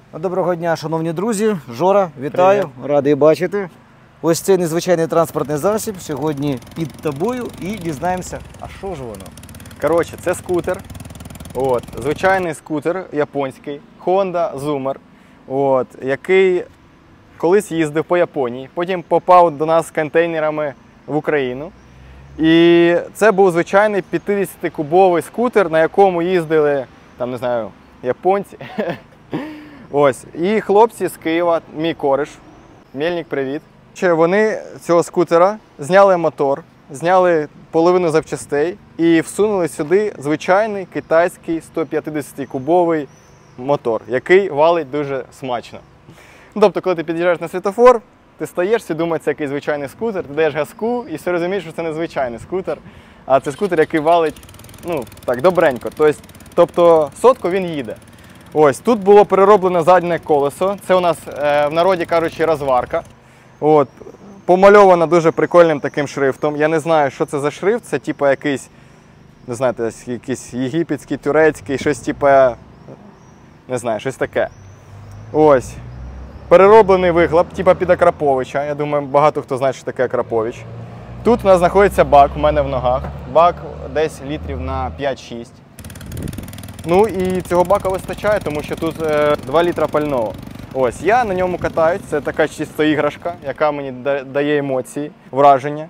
Доброго дня, шановні друзі. Жора, вітаю, Привіт. радий бачити. Ось цей незвичайний транспортний засіб сьогодні під тобою і дізнаємося, а що ж воно? Коротше, це скутер. Звичайний скутер японський, Honda Zoomer, який колись їздив по Японії, потім попав до нас з контейнерами в Україну. І це був звичайний 50-кубовий скутер, на якому їздили, там, не знаю, японці. І хлопці з Києва, мій кореш, Мельник, привіт. Вони цього скутера зняли мотор, зняли половину запчастей і всунули сюди звичайний китайський 150-кубовий мотор, який валить дуже смачно. Тобто, коли ти під'їжджаєш на світлофор, ти стаєш, всі думають, це якийсь звичайний скутер, ти даєш газку і все розумієш, що це не звичайний скутер, а це скутер, який валить, добренько. Тобто сотку він їде. Тут було перероблено заднє колесо, це у нас в народі кажучи розварка. Помальовано дуже прикольним таким шрифтом. Я не знаю, що це за шрифт, це типу якийсь, не знаю, якийсь єгипетський, турецький, щось типу, не знаю, щось таке. Перероблений вихлоп, типу під Акраповича. Я думаю, багато хто знає, що таке Акрапович. Тут у нас знаходиться бак у мене в ногах. Бак десь літрів на 5-6. І цього бака вистачає, тому що тут 2 літра пального. Я на ньому катаюсь, це така чисто іграшка, яка мені дає емоції, враження.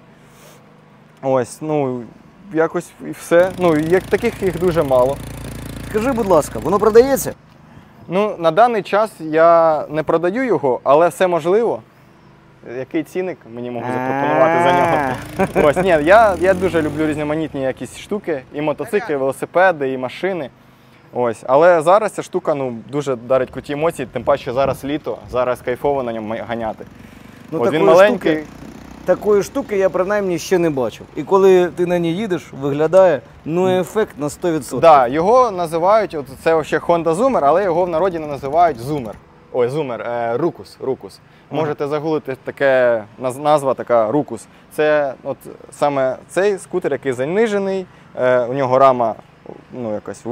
Якось і все. Таких їх дуже мало. Скажи, будь ласка, воно продається? На даний час я не продаю його, але все можливо. Який цінник мені можуть запропонувати за нього? Я дуже люблю різноманітні якісь штуки, і мотоцикли, і велосипеди, і машини. Але зараз ця штука дуже дарить круті емоції, тим паче зараз літо, зараз кайфово на ньому ганяти. Він маленький. Такої штуки я принаймні ще не бачив. І коли ти на ній їдеш, виглядає ефект на 100%. Так, його називають, це ще Honda Zoomer, але його в народі не називають Zoomer. Рукус. Можете загуглити, таке назва така Рукус. Це саме цей скутер, який занижений, у нього рама якось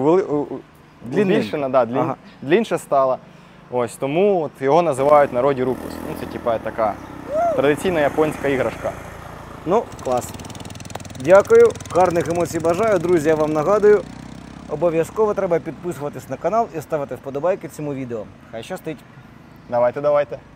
длінніша стала. Тому його називають в народі Рукус. Це типа така традиційна японська іграшка. Клас. Дякую, гарних емоцій бажаю. Друзі, я вам нагадую, обов'язково треба підписуватись на канал і ставити вподобайки цьому відео. Хай щастить. Давайте.